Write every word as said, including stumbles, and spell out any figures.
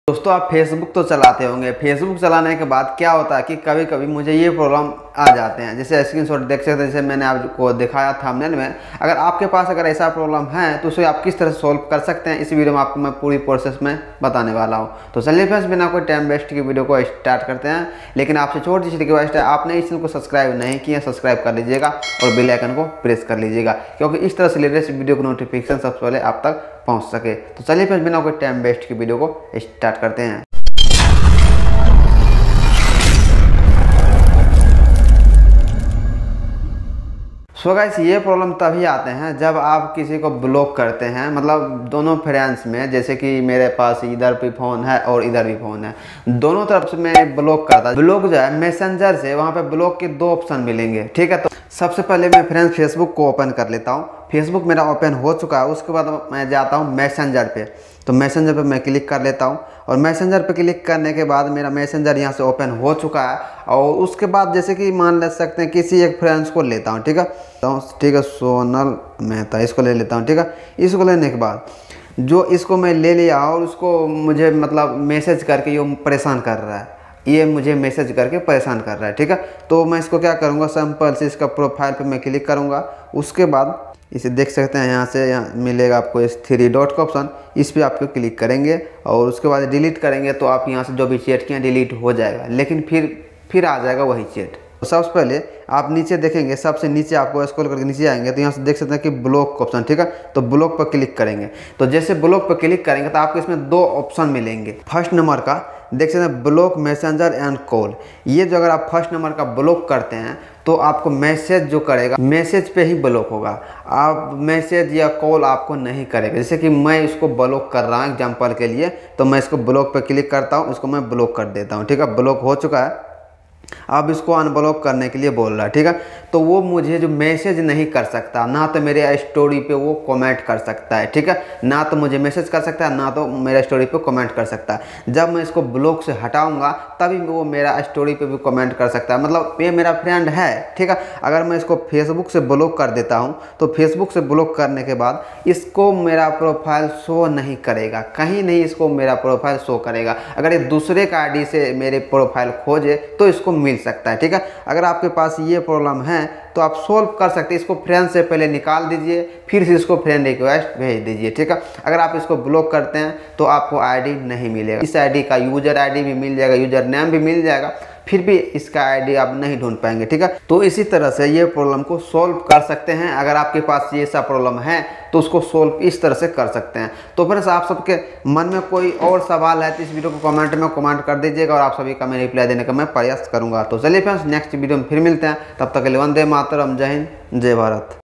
दोस्तों आप फेसबुक तो चलाते होंगे। फेसबुक चलाने के बाद क्या होता है कि कभी कभी मुझे ये प्रॉब्लम आ जाते हैं, जैसे स्क्रीनशॉट देख सकते हैं, जैसे मैंने आपको दिखाया थंबनेल में। अगर आपके पास अगर ऐसा प्रॉब्लम है तो उसे आप किस तरह से सॉल्व कर सकते हैं, इस वीडियो में आपको मैं पूरी प्रोसेस में बताने वाला हूँ। तो चलिए फ्रेंड्स, बिना कोई टाइम वेस्ट की वीडियो को स्टार्ट करते हैं। लेकिन आपसे छोटी सी रिक्वेस्ट है, आपने इस चैनल को सब्सक्राइब नहीं किया, सब्सक्राइब कर लीजिएगा और बेल आइकन को प्रेस कर लीजिएगा, क्योंकि इस तरह से लेटेस्ट वीडियो को नोटिफिकेशन सबसे पहले आप तक पहुँच सके। तो चलिए फ्रेंड्स, बिना कोई टाइम वेस्ट की वीडियो को स्टार्ट करते हैं। सो गाइस, ये प्रॉब्लम तभी आते हैं जब आप किसी को ब्लॉक करते हैं, मतलब दोनों फ्रेंड्स में, जैसे कि मेरे पास इधर भी फ़ोन है और इधर भी फ़ोन है, दोनों तरफ से मैं ब्लॉक करता। ब्लॉक जो है मैसेंजर से, वहाँ पे ब्लॉक के दो ऑप्शन मिलेंगे, ठीक है। तो सबसे पहले मैं फ्रेंड्स फेसबुक को ओपन कर लेता हूँ। फेसबुक मेरा ओपन हो चुका है। उसके बाद मैं जाता हूँ मैसेंजर पे। तो मैसेंजर पे मैं क्लिक कर लेता हूँ और मैसेंजर पे क्लिक करने के बाद मेरा मैसेंजर यहाँ से ओपन हो चुका है। और उसके बाद जैसे कि मान ले सकते हैं किसी एक फ्रेंड्स को लेता हूँ, ठीक है। तो ठीक है, सोनल मेहता, इसको ले लेता हूँ, ठीक है। इसको लेने के बाद जो इसको मैं ले लिया और उसको मुझे मतलब मैसेज करके ये परेशान कर रहा है, ये मुझे मैसेज करके परेशान कर रहा है, ठीक है। तो मैं इसको क्या करूँगा, सिंपल से इसका प्रोफाइल पे मैं क्लिक करूँगा। उसके बाद इसे देख सकते हैं, यहाँ से यहाँ मिलेगा आपको इस थ्री डॉट का ऑप्शन, इस पर आपको क्लिक करेंगे और उसके बाद डिलीट करेंगे। तो आप यहाँ से जो भी चैट किए डिलीट हो जाएगा, लेकिन फिर फिर आ जाएगा वही चैट। तो सबसे पहले आप नीचे देखेंगे, सबसे नीचे आपको स्क्रॉल करके नीचे आएंगे तो यहाँ से देख सकते हैं कि ब्लॉक का ऑप्शन, ठीक है। तो ब्लॉक पर क्लिक करेंगे। तो जैसे ब्लॉक पर क्लिक करेंगे तो आपको इसमें दो ऑप्शन मिलेंगे। फर्स्ट नंबर का देख सकते हैं ब्लॉक मैसेंजर एंड कॉल। ये जो अगर आप फर्स्ट नंबर का ब्लॉक करते हैं तो आपको मैसेज जो करेगा, मैसेज पे ही ब्लॉक होगा। आप मैसेज या कॉल आपको नहीं करेगा। जैसे कि मैं इसको ब्लॉक कर रहा हूँ एग्जांपल के लिए, तो मैं इसको ब्लॉक पे क्लिक करता हूँ, इसको मैं ब्लॉक कर देता हूँ, ठीक है। ब्लॉक हो चुका है। अब इसको अनब्लॉक करने के लिए बोल रहा है, ठीक है। तो वो मुझे जो मैसेज नहीं कर सकता, ना तो मेरे स्टोरी पे वो कमेंट कर सकता है, ठीक है। ना तो मुझे मैसेज कर सकता है, ना तो मेरा स्टोरी पे कमेंट कर सकता है। जब मैं इसको ब्लॉक से हटाऊंगा तभी वो मेरा स्टोरी पे भी कमेंट कर सकता है। मतलब ये मेरा फ्रेंड है, ठीक है। अगर मैं इसको फेसबुक से ब्लॉक कर देता हूँ तो फेसबुक से ब्लॉक करने के बाद इसको मेरा प्रोफाइल शो नहीं करेगा, कहीं नहीं इसको मेरा प्रोफाइल शो करेगा। अगर ये दूसरे का आई डी से मेरे प्रोफाइल खोजे तो इसको मिल सकता है, ठीक है। अगर आपके पास ये प्रॉब्लम है तो आप सोल्व कर सकते हैं। इसको फ्रेंड से पहले निकाल दीजिए, फिर से इसको फ्रेंड रिक्वेस्ट भेज दीजिए, ठीक है। अगर आप इसको ब्लॉक करते हैं तो आपको आईडी नहीं मिलेगा। इस आईडी का यूजर आईडी भी मिल जाएगा, यूजर नेम भी मिल जाएगा, फिर भी इसका आईडी आप नहीं ढूंढ पाएंगे, ठीक है। तो इसी तरह से ये प्रॉब्लम को सॉल्व कर सकते हैं। अगर आपके पास ये ऐसा प्रॉब्लम है तो उसको सॉल्व इस तरह से कर सकते हैं। तो फ्रेंड्स, आप सबके मन में कोई और सवाल है तो इस वीडियो को कमेंट में कमेंट कर दीजिएगा और आप सभी का मैं रिप्लाई देने का मैं प्रयास करूंगा। तो चलिए फ्रेंड्स, नेक्स्ट वीडियो में फिर मिलते हैं। तब तक के लिए वंदे मातरम, जय हिंद, जय भारत।